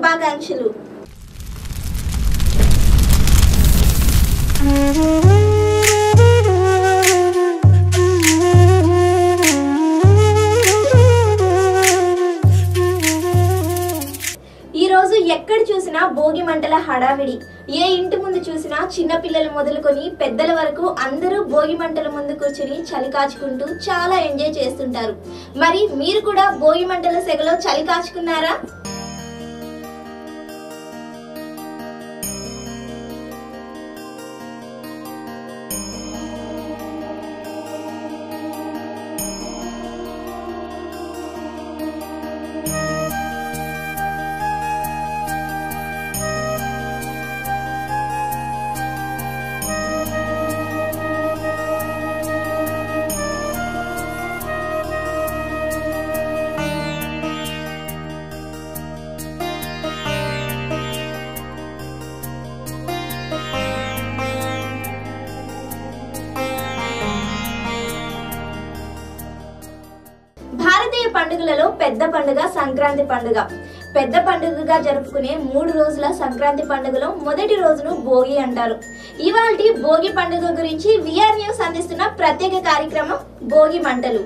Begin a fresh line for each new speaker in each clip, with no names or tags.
శుభాకాంక్షలు. ఈ రోజు ఎక్కడ చూసినా భోగి మంటల హడావిడి. ఏ ఇంటి ముందు చూసినా చిన్న పిల్లలు మొదలుకొని పెద్దల వరకు అందరూ భోగి మంటల ముందు కూర్చుని చలి కాచుకుంటూ చాలా ఎంజాయ్ చేస్తుంటారు. మరి మీరు కూడా భోగి మంటల సెగలో చలి కాచుకున్నారా? భారతీయ పండుగలలో పెద్ద పండుగ సంక్రాంతి పండుగ. పెద్ద పండుగగా జరుపుకునే 3 రోజుల సంక్రాంతి పండుగలో మొదటి రోజును భోగి అంటారు. ఇవాల్టి భోగి పండుగ గురించి విఆర్ న్యూస్ అందిస్తున్న ప్రత్యేక కార్యక్రమం భోగి మంటలు.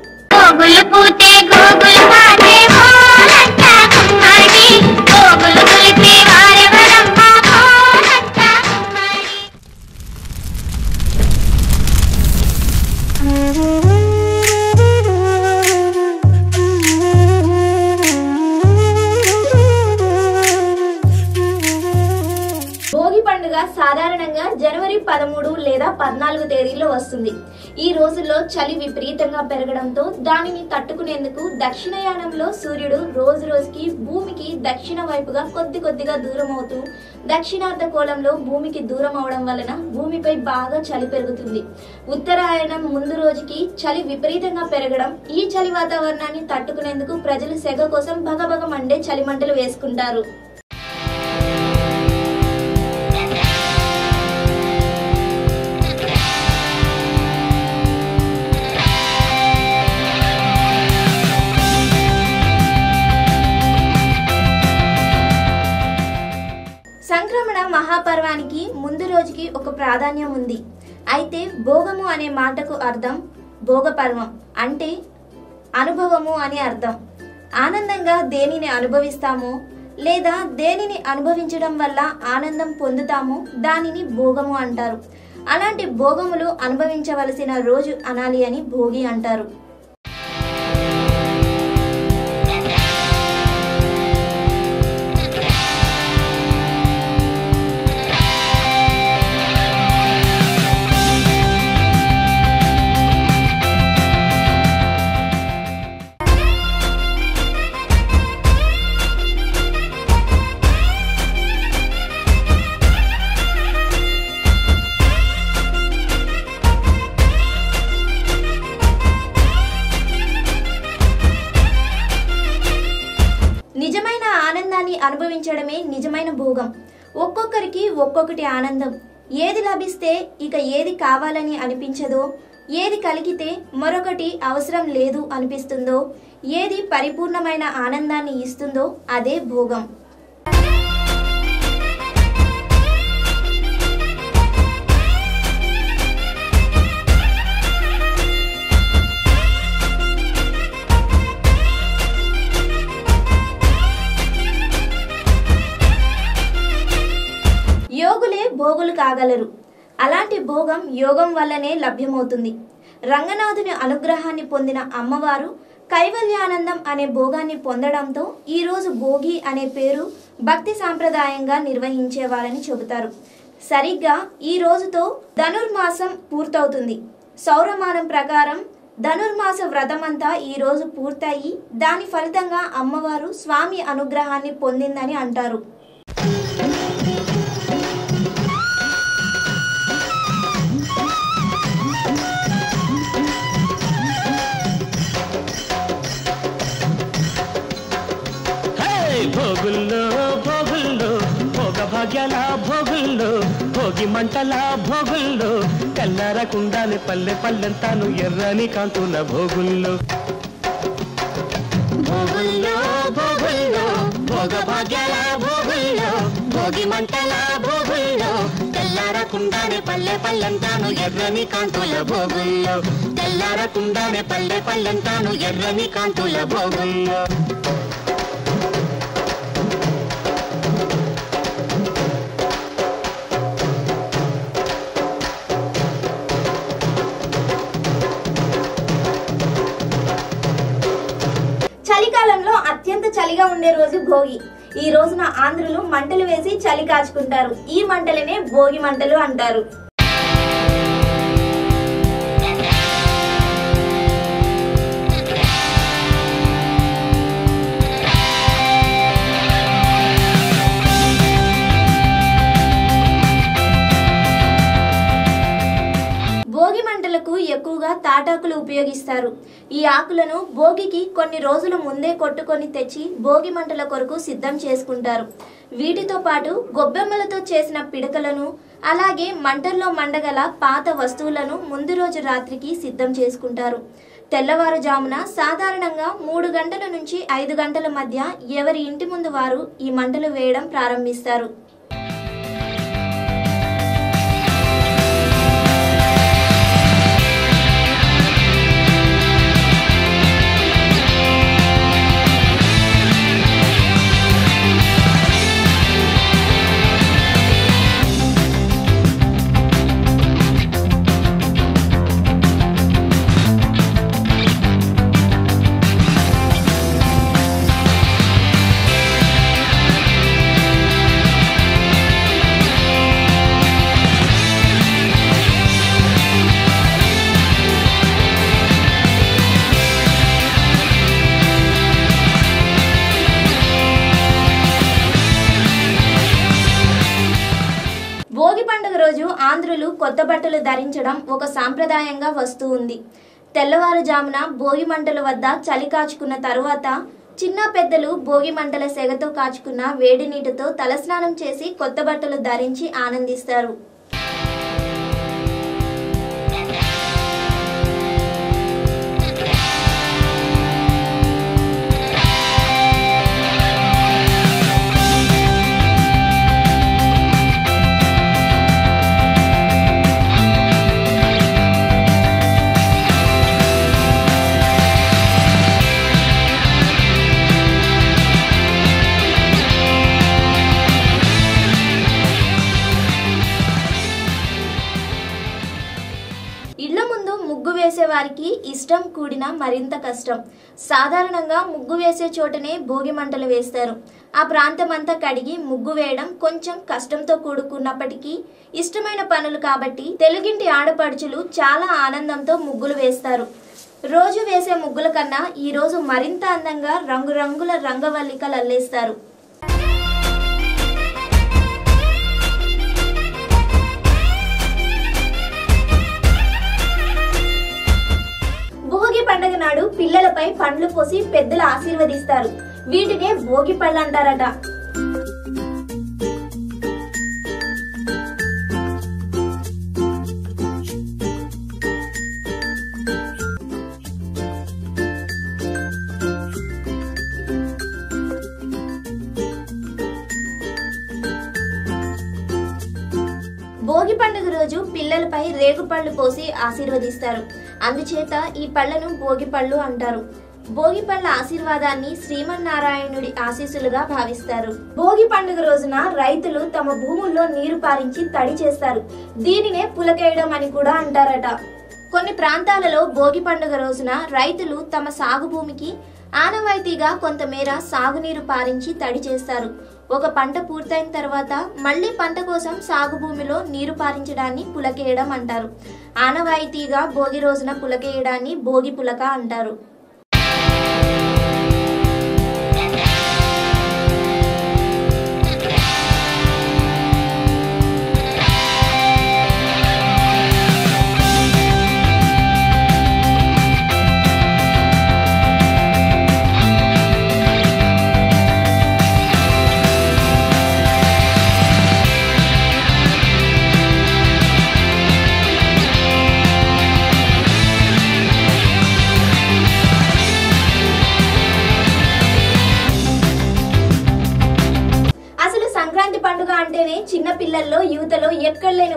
సాధారణంగా జనవరి 13 లేదా 14 తేదీల్లో వస్తుంది. ఈ రోజుల్లో చలి విపరీతంగా పెరగడంతో దానిని తట్టుకునేందుకు దక్షిణయానంలో సూర్యుడు రోజు రోజుకి భూమికి దక్షిణ వైపుగా కొద్దిగా దూరం అవుతూ దక్షిణార్ధ కోణంలో భూమికి దూరం అవడం వలన భూమిపై బాగా చలి పెరుగుతుంది. ఉత్తరాయణం ముందు రోజుకి చలి విపరీతంగా పెరగడం, ఈ చలి వాతావరణాన్ని తట్టుకునేందుకు ప్రజలు సెగ కోసం భగభగ మండే చలి మంటలు వేసుకుంటారు. సంక్రమణ మహాపర్వానికి ముందు రోజుకి ఒక ప్రాధాన్యం ఉంది. అయితే భోగము అనే మాటకు అర్థం భోగపర్వం అంటే అనుభవము అని అర్థం. ఆనందంగా దేనిని అనుభవిస్తామో లేదా దేనిని అనుభవించడం వల్ల ఆనందం పొందుతామో దానిని భోగము అంటారు. అలాంటి భోగములు అనుభవించవలసిన రోజు అనాలి అని భోగి అంటారు. నిజమైన ఆనందాన్ని అనుభవించడమే నిజమైన భోగం. ఒక్కొక్కరికి ఒక్కొక్కటి ఆనందం. ఏది లభిస్తే ఇక ఏది కావాలని అనిపించదో, ఏది కలిగితే మరొకటి అవసరం లేదు అనిపిస్తుందో, ఏది పరిపూర్ణమైన ఆనందాన్ని ఇస్తుందో అదే భోగం. యోగులే భోగులు కాగలరు. అలాంటి భోగం యోగం వల్లనే లభ్యమవుతుంది. రంగనాథుని అనుగ్రహాన్ని పొందిన అమ్మవారు కైవల్యానందం అనే భోగాన్ని పొందడంతో ఈరోజు భోగి అనే పేరు భక్తి సాంప్రదాయంగా నిర్వహించేవారని చెబుతారు. సరిగ్గా ఈ రోజుతో ధనుర్మాసం పూర్తవుతుంది. సౌరమానం ప్రకారం ధనుర్మాస వ్రతమంతా ఈ రోజు పూర్తయి దాని ఫలితంగా అమ్మవారు స్వామి అనుగ్రహాన్ని పొందిందని అంటారు.
భోగుల్లో భోగుల్లో భోగ భాగ్యాల భోగుల్లో భోగి మంటల భోగుల్లో కల్లారకుండానే పల్లె పల్లెంతాను ఎర్రని కాంతుల భోగుల్లో భోగుల్లో భోగుల్లో భోగ భాగ్యాల భోగుల్లో భోగి మంటల భోగుల్లో తెల్లారకుండానే పల్లె పల్లెంతాను ఎర్రని కాంతుల భోగుల్లో తెల్లారకుండానే పల్లె పల్లెంతాను ఎర్రని కాంతుల భోగుల్లో
చలికాలంలో అత్యంత చలిగా ఉండే రోజు భోగి. ఈ రోజున ఆంధ్రులు మంటలు వేసి చలి కాచుకుంటారు. ఈ మంటలనే భోగి మంటలు అంటారు. భోగి మంటలకు ఎక్కువగా తాటాకులు ఉపయోగిస్తారు. ఈ ఆకులను భోగికి కొన్ని రోజుల ముందే కొట్టుకొని తెచ్చి భోగి మంటల కొరకు సిద్ధం చేసుకుంటారు. వీటితో పాటు గొబ్బెమ్మలతో చేసిన పిడకలను, అలాగే మంటల్లో మండగల పాత వస్తువులను ముందు రోజు రాత్రికి సిద్ధం చేసుకుంటారు. తెల్లవారుజామున సాధారణంగా 3 గంటల నుంచి 5 గంటల మధ్య ఎవరి ఇంటి ముందు వారు ఈ మంటలు వేయడం ప్రారంభిస్తారు. భోగి పండుగ రోజు ఆంధ్రులు కొత్త బట్టలు ధరించడం ఒక సాంప్రదాయంగా వస్తూ ఉంది. తెల్లవారుజామున భోగి మంటల వద్ద చలి కాచుకున్న తరువాత చిన్న పెద్దలు భోగి మంటల సెగతో కాచుకున్న వేడి నీటితో తలస్నానం చేసి కొత్త బట్టలు ధరించి ఆనందిస్తారు. ఇళ్ల ముందు ముగ్గు వేసే వారికి ఇష్టం కూడిన మరింత కష్టం. సాధారణంగా ముగ్గు వేసే చోటనే భోగి మంటలు వేస్తారు. ఆ ప్రాంతమంతా కడిగి ముగ్గు వేయడం కొంచెం కష్టంతో కూడుకున్నప్పటికీ ఇష్టమైన పనులు కాబట్టి తెలుగింటి ఆడపడుచులు చాలా ఆనందంతో ముగ్గులు వేస్తారు. రోజు వేసే ముగ్గుల కన్నా ఈ రోజు మరింత అందంగా రంగురంగుల రంగవల్లికలు అల్లేస్తారు. భోగి పండుగ నాడు పిల్లలపై పండ్లు పోసి పెద్దలు ఆశీర్వదిస్తారు. వీటినే భోగి పళ్ళు అంటారట. భోగి పండుగ రోజు పిల్లలపై రేగుపళ్ళు పోసి ఆశీర్వదిస్తారు. అందుచేత ఈ పళ్లను భోగి పళ్ళు అంటారు. భోగి పళ్ళ ఆశీర్వాదాన్ని శ్రీమన్నారాయణుడి ఆశీస్సులుగా భావిస్తారు. భోగి పండుగ రోజున రైతులు తమ భూముల్లో నీరు పారించి తడి చేస్తారు. దీనినే పులకేయడం అని కూడా అంటారట. కొన్ని ప్రాంతాలలో భోగి పండుగ రోజున రైతులు తమ సాగు భూమికి ఆనవాయితీగా కొంతమేర సాగునీరు పారించి తడి చేస్తారు. ఒక పంట పూర్తయిన తర్వాత మళ్లీ పంట కోసం సాగు భూమిలో నీరు పారించడాన్ని పులకేయడం అంటారు. ఆనవాయితీగా భోగి రోజున పులకేయడాన్ని భోగి పులక అంటారు.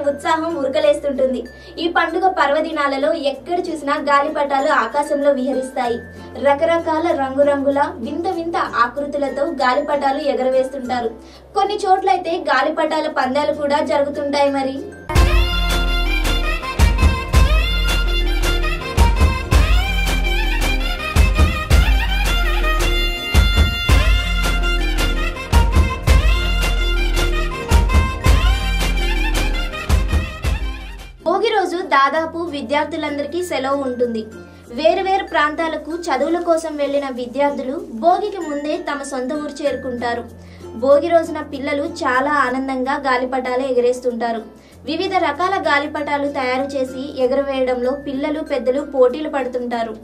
ఉత్సాహం ఉరకలేస్తుంటుంది. ఈ పండుగ పర్వదినాలలో ఎక్కడ చూసినా గాలిపటాలు ఆకాశంలో విహరిస్తాయి. రకరకాల రంగురంగుల వింత వింత ఆకృతులతో గాలిపటాలు ఎగరవేస్తుంటారు. కొన్ని చోట్లయితే గాలిపటాల పందాలు కూడా జరుగుతుంటాయి. మరి భోగి రోజు దాదాపు విద్యార్థులందరికీ సెలవు ఉంటుంది. వేరువేరు ప్రాంతాలకు చదువుల కోసం వెళ్లిన విద్యార్థులు భోగికి ముందే తమ సొంత ఊరు చేరుకుంటారు. భోగి రోజున పిల్లలు చాలా ఆనందంగా గాలిపటాలు ఎగరేస్తుంటారు. వివిధ రకాల గాలిపటాలు తయారు చేసి ఎగరవేయడంలో పిల్లలు పెద్దలు పోటీలు పడుతుంటారు.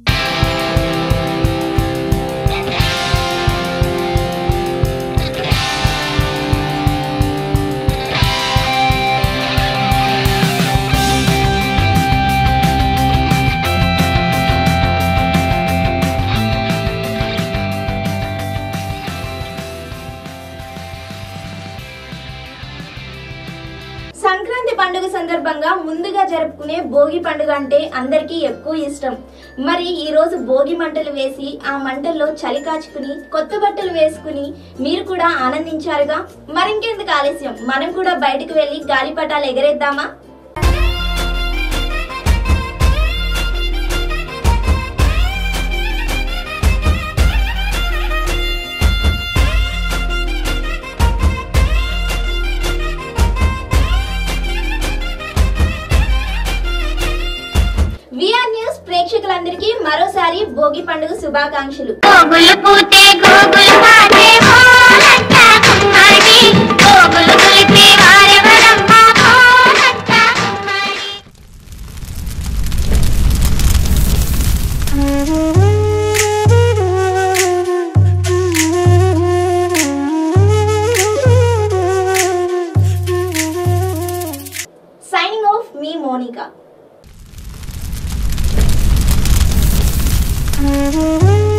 సంక్రాంతి పండుగ సందర్భంగా ముందుగా జరుపుకునే భోగి పండుగ అంటే అందరికీ ఎక్కువ ఇష్టం. మరి ఈ రోజు భోగి మంటలు వేసి ఆ మంటల్లో చలి కాచుకుని కొత్త బట్టలు వేసుకుని మీరు కూడా ఆనందించారుగా. మరింకెందుకు ఆలస్యం, మనం కూడా బయటకు వెళ్లి గాలిపటాలు ఎగరేద్దామా? ప్రేక్షకులందరికీ మరోసారి భోగి పండుగ శుభాకాంక్షలు. సైనింగ్ ఆఫ్, మీ మోనికా.